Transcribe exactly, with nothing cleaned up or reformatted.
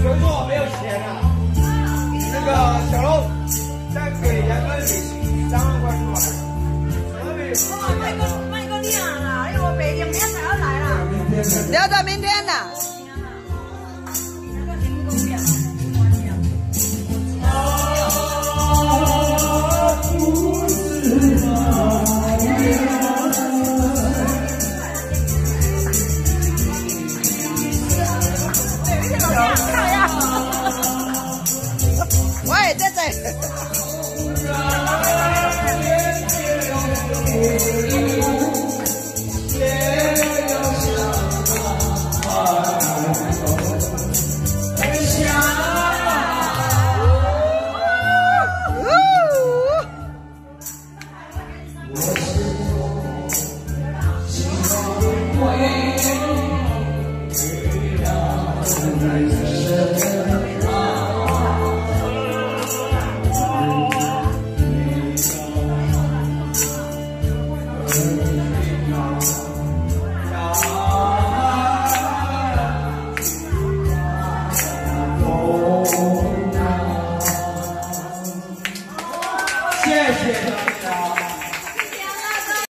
说我没有钱啊。那个小龙，再给两个礼，三万块出来。 我卖个卖个量啦，因为我北京明天才要来啦。 留到明天啦。 喂，姐姐。